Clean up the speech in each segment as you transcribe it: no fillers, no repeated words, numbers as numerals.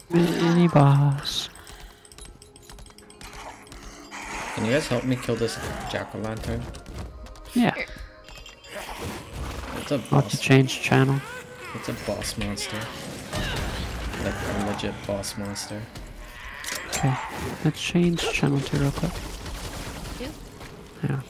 Mini boss. Can you guys help me kill this jack-o'-lantern? Yeah. It's a I'll have to boss. change channel. It's a boss monster. Like a legit boss monster. Okay. Let's change channel 2 real quick. Yeah.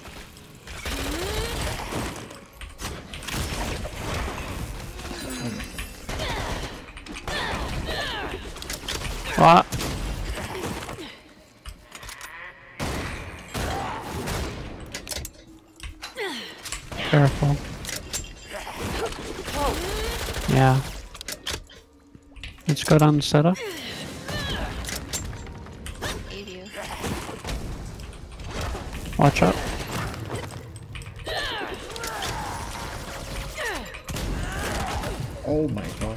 What? Careful. Yeah. Let's go down the setup. Watch out. Oh my gosh.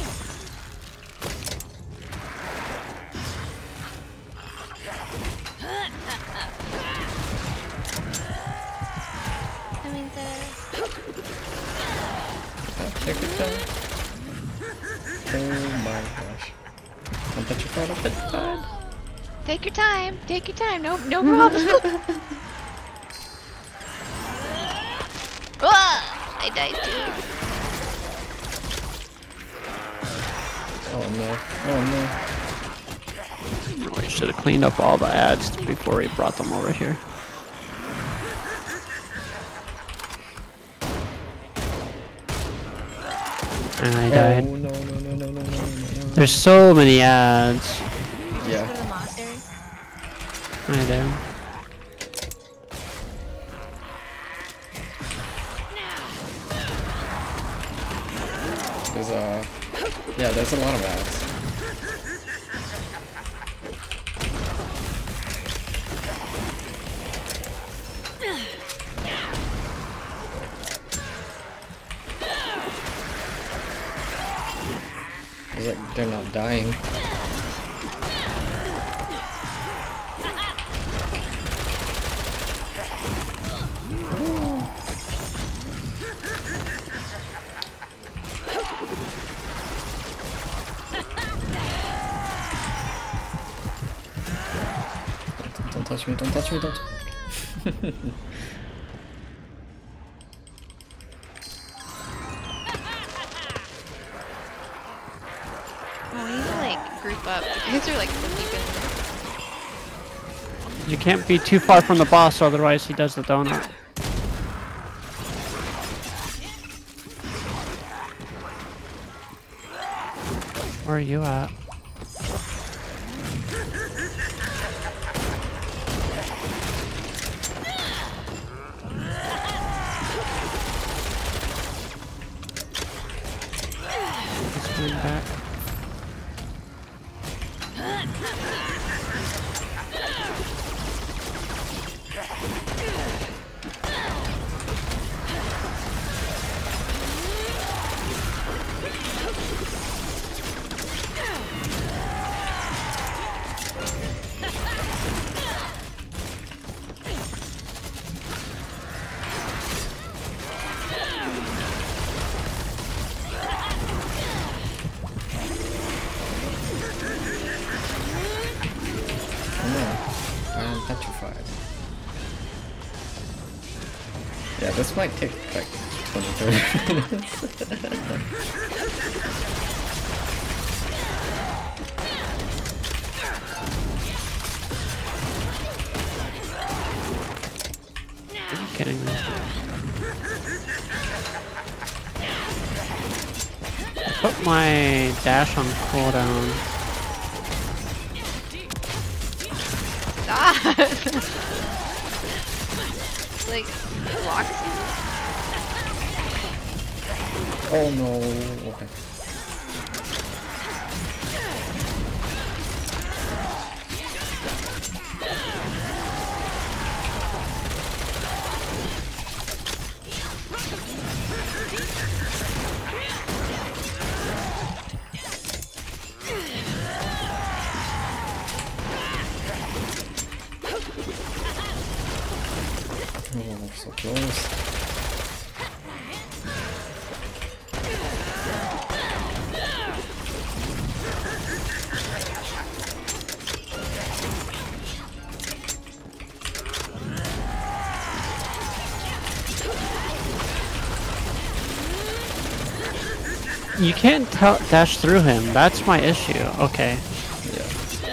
Take your time. Oh my gosh. Don't touch your phone up at the time. Take your time. Take your time. No problem. I died too. Oh no. Oh no. We should have cleaned up all the ads before we brought them over here. And I died. Oh no. There's so many ads. Yeah. Go to the monastery. I do. There's a lot of ads. It's like they're not dying. Don't touch me, don't touch me, don't. Oh, we need to like group up. You guys are like so deep in this. You can't be too far from the boss, otherwise he does the donut. Where are you at? He's coming back. Petrified. Yeah, this might take like 20-30 minutes. Are you kidding me? I put my dash on cooldown. Stop! Like, blocks you? Oh no. Okay. Oh, so close. You can't dash through him. That's my issue. Okay. Yeah.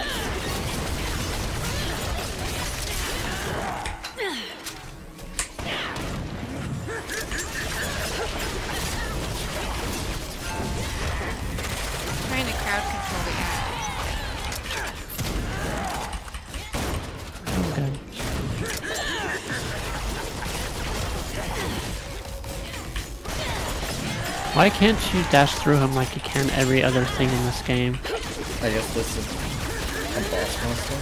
Trying to crowd control the guys. I'm good. Why can't you dash through him like you can every other thing in this game? I guess this is a boss monster.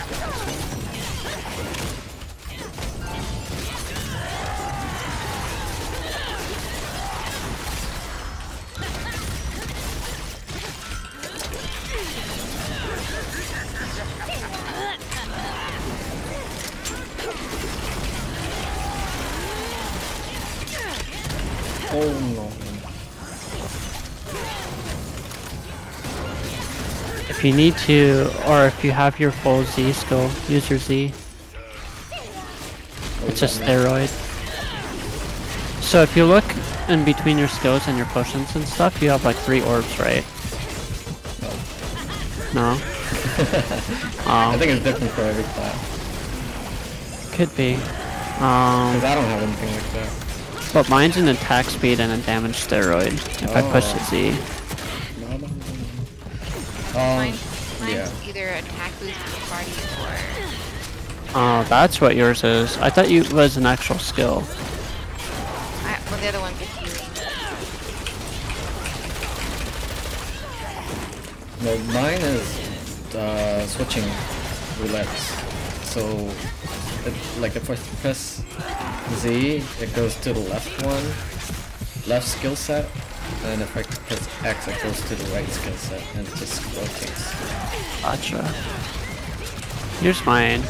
Oh no. If you need to, or if you have your full Z skill, use your Z. It's a steroid. So if you look in between your skills and your potions and stuff, you have like 3 orbs, right? No? I think it's different for every class. Could be. Because I don't have anything like that. But mine's an attack speed and a damage steroid if I push the Z. Mine's yeah. either attack boost for the party or... Oh, that's what yours is. I thought you was an actual skill. well, the other one's a healing. No, mine is switching roulettes. So, like if I press Z, it goes to the left one, left skill set, and if I press X, it goes to the right skill set, and it just rotates. Gotcha. Here's mine.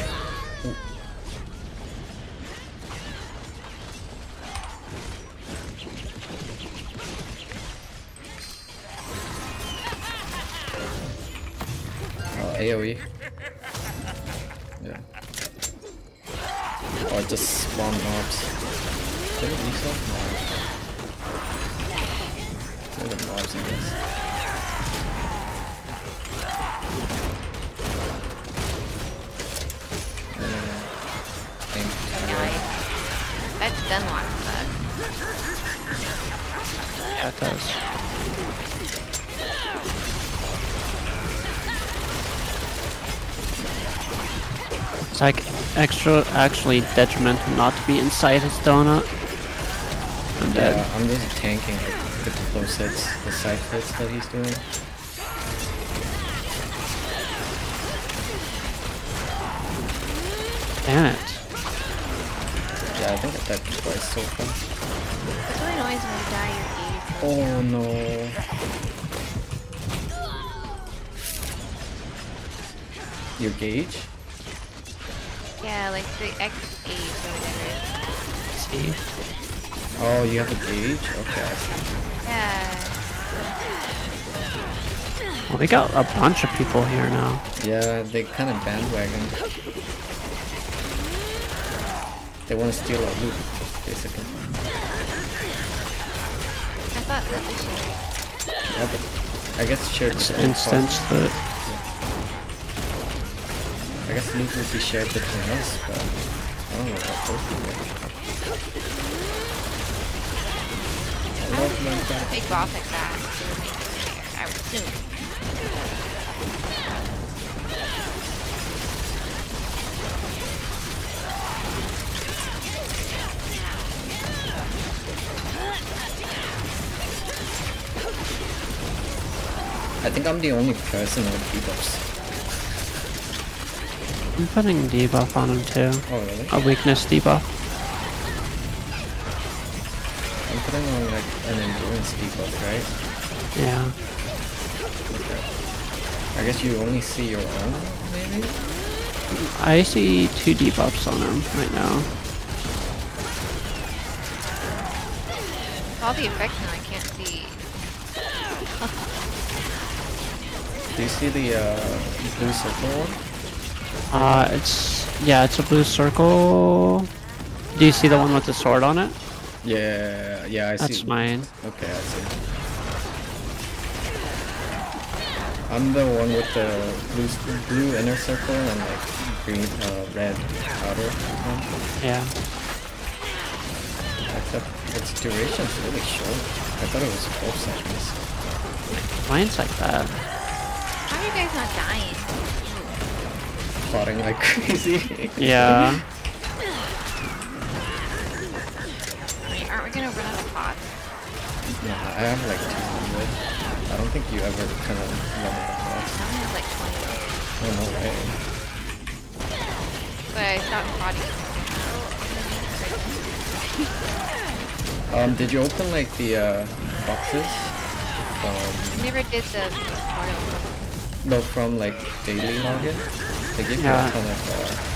AoE. Yeah. Or just spawn mobs. Did it reset? No. They're the mobs, I guess. That's done lots of that. Yeah, it does. It's like actually detrimental not to be inside his donut. I'm dead. Yeah, I'm just tanking the close hits, the side hits that he's doing. Damn it. Yeah, I think I died twice so far. It's really annoying when you die, your gauge. Oh no. Your gauge? Yeah, like the X gauge or whatever. See? Oh, you have a gauge? Okay. Yeah. Well, we got a bunch of people here now. Yeah, they kind of bandwagon. They want to steal our loot, basically. I thought that was shared. Yeah, but I guess shared It's between instance parties. that I guess loot would be shared between us, but I don't know about those people. I love Minecraft. Big boss like that. I would assume. I think I'm the only person with debuffs. I'm putting debuff on him too. Oh really? A weakness debuff. I'm putting on like an endurance debuff, right? Yeah. Okay. I guess you only see your own, maybe? I see 2 debuffs on him right now. All the effects now I can't see. Do you see the blue circle one? It's a blue circle. Do you see the one with the sword on it? Yeah, I see. That's mine. Okay, I see. I'm the one with the blue inner circle and like green, red outer one. Yeah. Except its duration's really short. I thought it was 12 seconds. Mine's like that. How are you guys not dying? Plotting like crazy. Yeah. Wait, aren't we gonna run out of pots? Yeah, I have like 200. I don't think you ever kind of run out of pots. I only have like 20. Oh, no way. But I stopped potting. Did you open like the boxes? I never did the tutorial. No, from like daily login. They give you Yeah. a ton of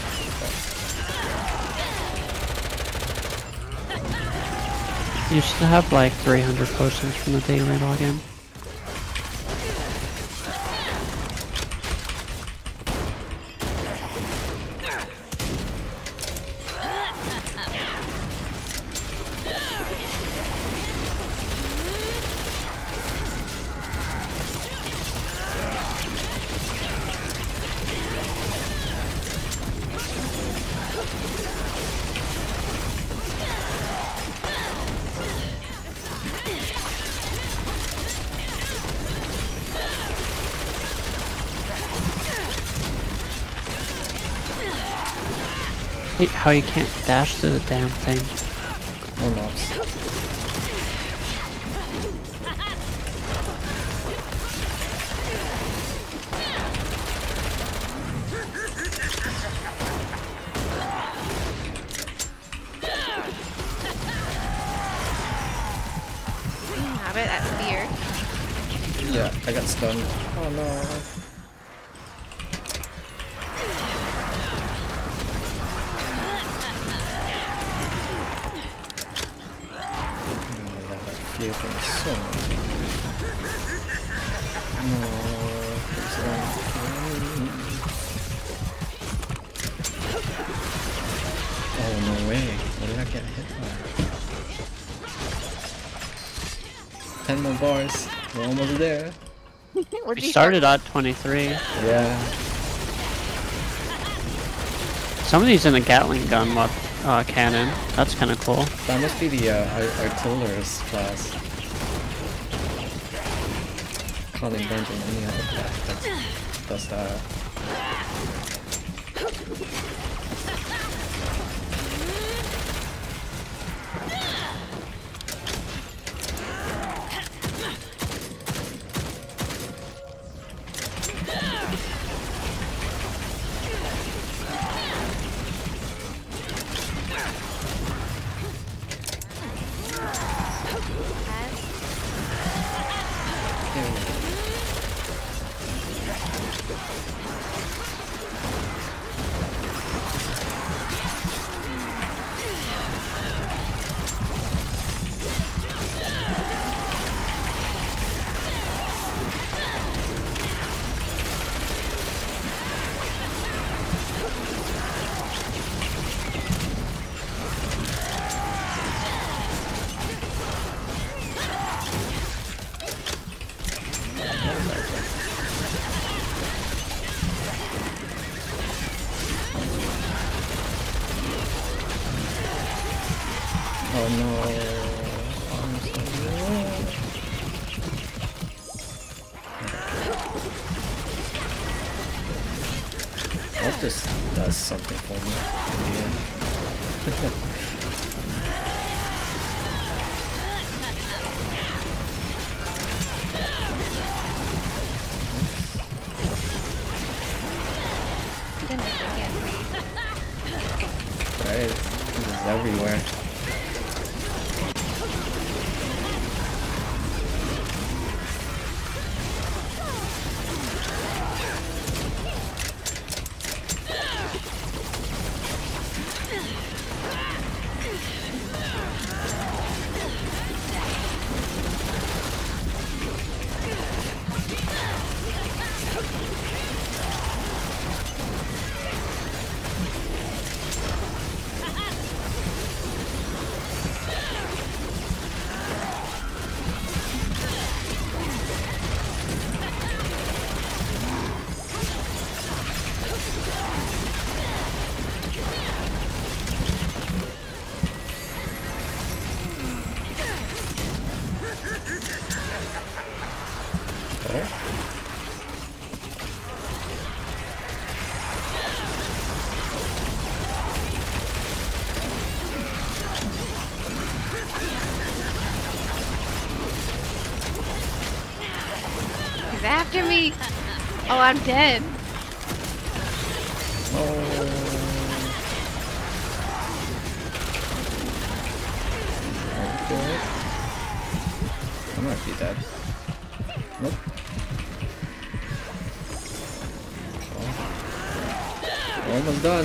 You should have like 300 potions from the daily login. Hate how you can't dash through the damn thing. more mobs. Have it at spear. Yeah, I got stunned. Oh no. Feel things so much. No, please don't. Oh no way! What did I get hit by? 10 more bars. We're almost there. What We started at 23. Yeah. Somebody's in a Gatling gun cannon. That's kind of cool. That must be the artillerist class. Can't imagine any other class that does that. Oh no. I'm so low. I hope this does something for me in the end. Right? This is everywhere. better. He's after me. Oh, I'm dead. Oh. Okay. I might be dead. Nope. Oh. Almost done.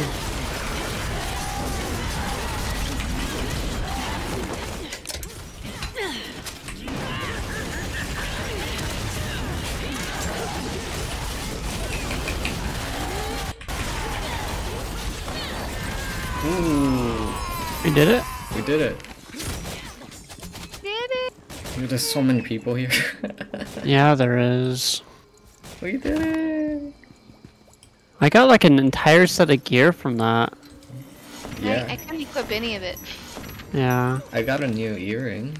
Ooh. We did it? We did it. Did it? Dude, there's so many people here. Yeah, there is. We did it. I got like an entire set of gear from that. Yeah. I can't equip any of it. Yeah. I got a new earring.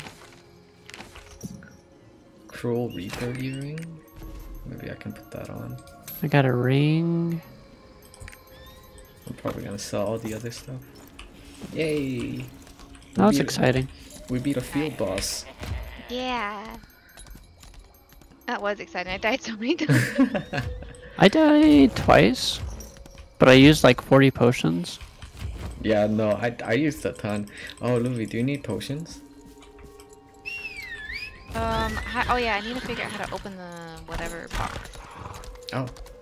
Cruel Reaper earring. Maybe I can put that on. I got a ring. I'm probably gonna sell all the other stuff. Yay! That was beat- exciting. We beat a field boss. Yeah. That was exciting. I died so many times. I died twice, but I used like 40 potions. Yeah, no, I used a ton. Oh, Luffy, do you need potions? Oh yeah, I need to figure out how to open the whatever box. Oh,